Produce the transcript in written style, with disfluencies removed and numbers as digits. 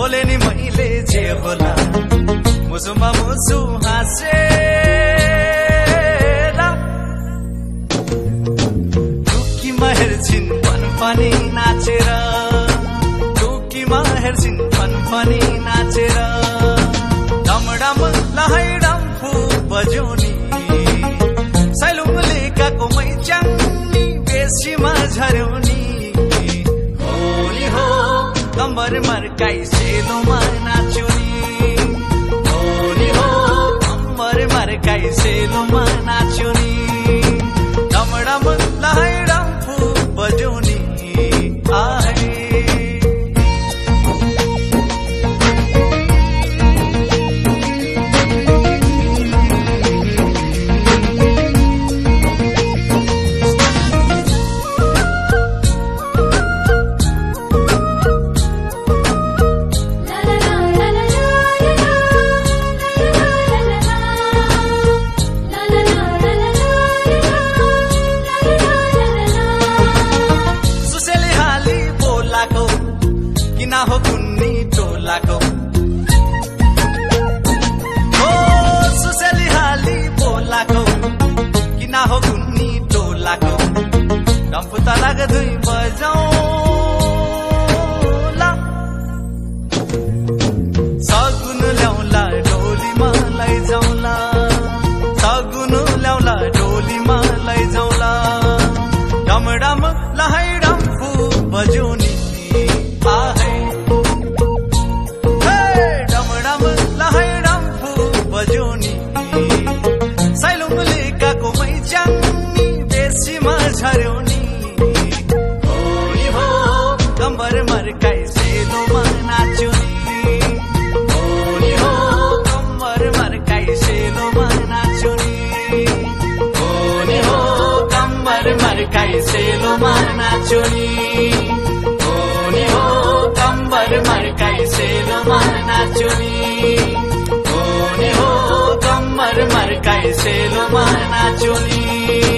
बोले नि मैले जे होला मुसुमा मुसु हाँसेर टुकीमा हेर्छिन् फनफनी नाचेर टुकीमा हेर्छिन् फनफनी नाचेर डमडम लहैडम फु बजोनी सैलुङले काको मैचाङनी बेसीमा झर्योनी होली हो कम्बर मर्काई सेलोमा नाच्योनी होली हो कम्बर मर्काई सेलोमा नाच्योनी डमडम लहैडम फु बजोनी आहे किना हो कुन्नी टोलाको ओ सुसेली हाली बोलाको किना हो कुन्नी टोलाको डम्फु तलाक दुई बजाउला सगुन ल्याउला डोलीमा लैजाउला सगुन ल्याउला डोलीमा लैजाउला डमडम लहैडम फु बजोनी सैलुङले काको मैचाङनी बेसीमा झर्योनी होली हो कम्बर मर्काई सेलोमा नाच्योनी होली हो कम्बर मर्काई सेलोमा नाच्योनी होली हो कम्बर मर्काई सेलोमा नाच्योनी होली हो कम्बर मर्काई सेलोमा नाच्योनी होली हो कम्बर मर्काई सेलोमा नाच्योनी